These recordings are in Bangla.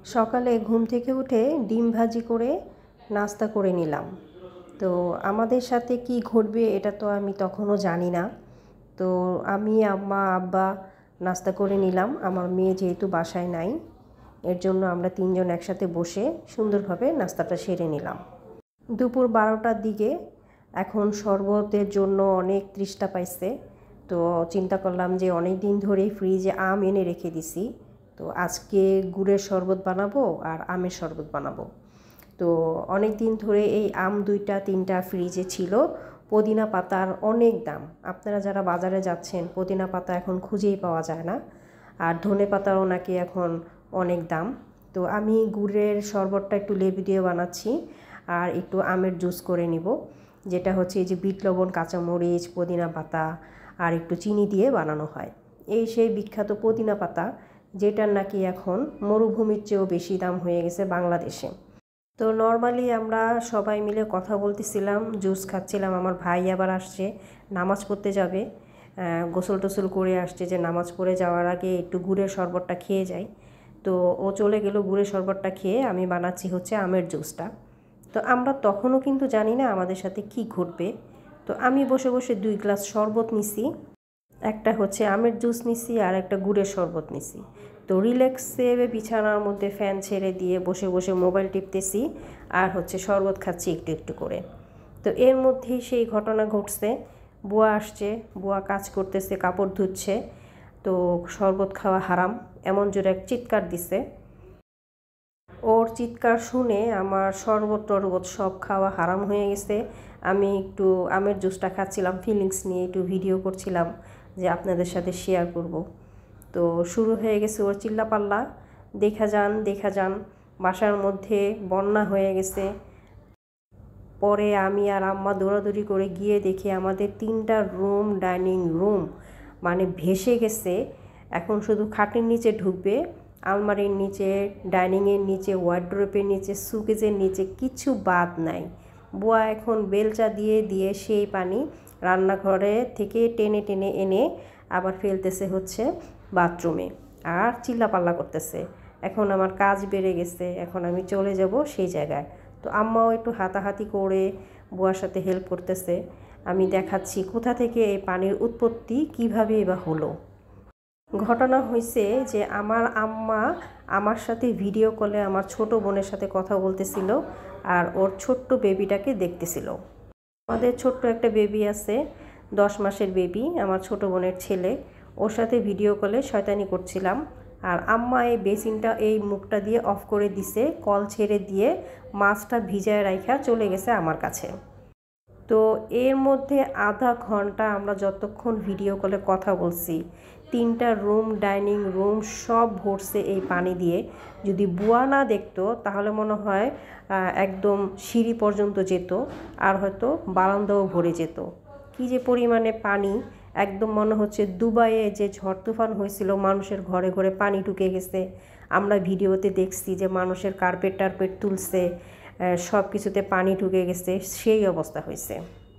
সকালে ঘুম থেকে উঠে ডিম ভাজি করে নাস্তা করে নিলাম। তো আমাদের সাথে কি ঘটবে এটা তো আমি তখনও জানি না। তো আমি, আম্মা, আব্বা নাস্তা করে নিলাম। আমার মেয়ে যেহেতু বাসায় নাই, এর জন্য আমরা তিনজন একসাথে বসে সুন্দরভাবে নাস্তাটা সেরে নিলাম। দুপুর 12টার দিকে এখন শরবতের জন্য অনেক তৃষ্ণা পাইছে। তো চিন্তা করলাম যে অনেক দিন ধরেই ফ্রিজে আম এনে রেখে দিছি, তো আজকে গুড়ের শরবত বানাবো আর আমের শরবত বানাবো। তো অনেক দিন ধরে এই আম 2টা 3টা ফ্রিজে ছিল। পুদিনা পাতার অনেক দাম, আপনারা যারা বাজারে যাচ্ছেন পুদিনা পাতা এখন খুঁজেই পাওয়া যায় না। আর ধনে পাতারও নাকি এখন অনেক দাম। তো আমি গুড়ের শরবতটা একটু লেবু দিয়ে বানাচ্ছি আর একটু আমের জুস করে নিব, যেটা হচ্ছে এই যে বিট লবণ, কাঁচামরিচ, পুদিনা পাতা আর একটু চিনি দিয়ে বানানো হয়। এই সেই বিখ্যাত পুদিনা পাতা, যেটার নাকি এখন মরুভূমির চেয়েও বেশি দাম হয়ে গেছে বাংলাদেশে। তো নর্মালি আমরা সবাই মিলে কথা বলতেছিলাম, জুস খাচ্ছিলাম। আমার ভাই আবার আসছে, নামাজ পড়তে যাবে, গোসল টোসল করে আসছে যে নামাজ পড়ে যাওয়ার আগে একটু গুড়ের শরবতটা খেয়ে যাই। তো ও চলে গেল গুড়ের শরবতটা খেয়ে, আমি বানাচ্ছি হচ্ছে আমের জুসটা। তো আমরা তখনও কিন্তু জানি না আমাদের সাথে কি ঘটবে। তো আমি বসে বসে 2 গ্লাস শরবত নিছি, একটা হচ্ছে আমের জুস নিছি আর একটা গুড়ের শরবত নিছি। তো রিল্যাক্সে বিছানার মধ্যে ফ্যান ছেড়ে দিয়ে বসে বসে মোবাইল টিপতেছি আর হচ্ছে শরবত খাচ্ছি একটু একটু করে। তো এর মধ্যেই সেই ঘটনা ঘটছে, বুয়া আসছে, বুয়া কাজ করতেছে, কাপড় ধুচ্ছে। তো শরবত খাওয়া হারাম এমন জোরে এক চিৎকার দিছে। ওর চিৎকার শুনে আমার শরবত টরবত সব খাওয়া হারাম হয়ে গেছে। আমি একটু আমের জুসটা খাচ্ছিলাম, ফিলিংস নিয়ে একটু ভিডিও করছিলাম যে আপনাদের সাথে শেয়ার করব। তো শুরু হয়ে গেছে ওর চিল্লাপাল্লা, দেখা যান দেখা যান, বাসার মধ্যে বন্যা হয়ে গেছে। পরে আমি আর আম্মা দৌড়াদৌড়ি করে গিয়ে দেখি আমাদের 3টা রুম, ডাইনিং রুম মানে ভেসে গেছে। এখন শুধু খাটের নিচে ঢুকবে, আলমারির নিচে, ডাইনিংয়ের নিচে, ওয়ার্ড্রোপের নিচে, সুকেজের নিচে কিছু বাদ নাই। বুয়া এখন বেলচা দিয়ে দিয়ে সেই পানি রান্নাঘরে থেকে টেনে টেনে এনে আবার ফেলতেছে হচ্ছে বাথরুমে আর চিল্লাপাল্লা করতেছে। এখন আমার কাজ বেড়ে গেছে, এখন আমি চলে যাব সেই জায়গায়। তো আম্মাও একটু হাতাহাতি করে বুয়ার সাথে হেল্প করতেছে। আমি দেখাচ্ছি কোথা থেকে এই পানির উৎপত্তি, কীভাবে বা হলো। ঘটনা হয়েছে যে আমার আম্মা আমার সাথে ভিডিও কলে আমার ছোট বোনের সাথে কথা বলতেছিল আর ওর ছোট্ট বেবিটাকে দেখতেছিল। আমাদের ছোট্ট একটা বেবি আছে, 10 মাসের বেবি, আমার ছোট বোনের ছেলে। ওর সাথে ভিডিও কলে শয়তানি করছিলাম আর আম্মা এই বেসিনটা এই মুখটা দিয়ে অফ করে দিছে, কল ছেড়ে দিয়ে মাছটা ভিজায় রাইখা চলে গেছে আমার কাছে। তো এর মধ্যে আধা ঘন্টা আমরা যতক্ষণ ভিডিও কলে কথা বলছি, 3টা রুম, ডাইনিং রুম সব ভরছে এই পানি দিয়ে। যদি বুয়া না দেখতো তাহলে মনে হয় একদম সিঁড়ি পর্যন্ত যেত আর হয়তো বারান্দাও ভরে যেত। কী যে পরিমাণে পানি, একদম মনে হচ্ছে দুবাইয়ে যে ঝড় তুফান হয়েছিল মানুষের ঘরে ঘরে পানি ঢুকে গেছে। আমরা ভিডিওতে দেখছি যে মানুষের কার্পেট টার্পেট তুলছে, সব কিছুতে পানি ঢুকে গেছে, সেই অবস্থা হয়েছে।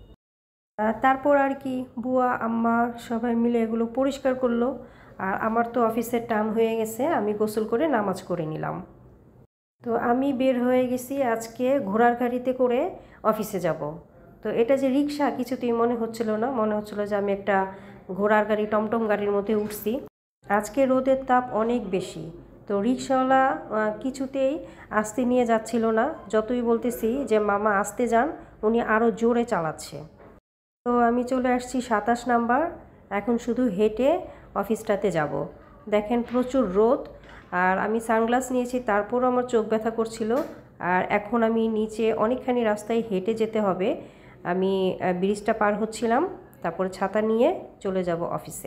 তারপর আর কি বুয়া, আম্মা সবাই মিলে এগুলো পরিষ্কার করলো। আর আমার তো অফিসের টাইম হয়ে গেছে, আমি গোসল করে নামাজ করে নিলাম। তো আমি বের হয়ে গেছি আজকে ঘোড়ার গাড়িতে করে অফিসে যাব। তো এটা যে রিক্সা কিছুতেই মনে হচ্ছিল না, মনে হচ্ছিল যে আমি একটা ঘোড়ার গাড়ি, টমটম গাড়ির মধ্যে উঠছি। আজকে রোদের তাপ অনেক বেশি, তো রিক্সাওয়ালা কিছুতেই আস্তে নিয়ে যাচ্ছিল না। যতই বলতেছি যে মামা আস্তে যান, উনি আরও জোরে চালাচ্ছে। তো আমি চলে আসছি 27 নাম্বার, এখন শুধু হেঁটে অফিসটাতে যাব। দেখেন প্রচুর রোদ আর আমি সানগ্লাস নিয়েছি, তারপরও আমার চোখ ব্যথা করছিল। আর এখন আমি নিচে অনেকখানি রাস্তায় হেঁটে যেতে হবে। আমি ব্রিজটা পার হচ্ছিলাম, তারপরে ছাতা নিয়ে চলে যাব অফিসে।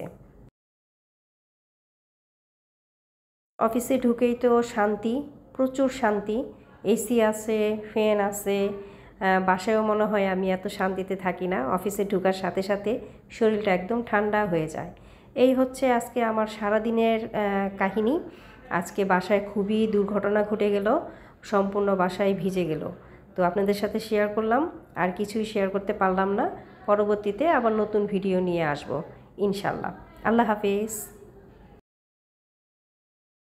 অফিসে ঢুকেই তো শান্তি, প্রচুর শান্তি। এসি আছে, ফ্যান আছে। বাসায়ও মনে হয় আমি এত শান্তিতে থাকি না। অফিসে ঢোকার সাথে সাথে শরীরটা একদম ঠান্ডা হয়ে যায়। এই হচ্ছে আজকে আমার সারাদিনের কাহিনী। আজকে বাসায় খুবই দুর্ঘটনা ঘটে গেল, সম্পূর্ণ বাসায় ভিজে গেল। তো আপনাদের সাথে শেয়ার করলাম, আর কিছুই শেয়ার করতে পারলাম না। পরবর্তীতে আবার নতুন ভিডিও নিয়ে আসব ইনশাল্লাহ। আল্লাহ হাফেজ।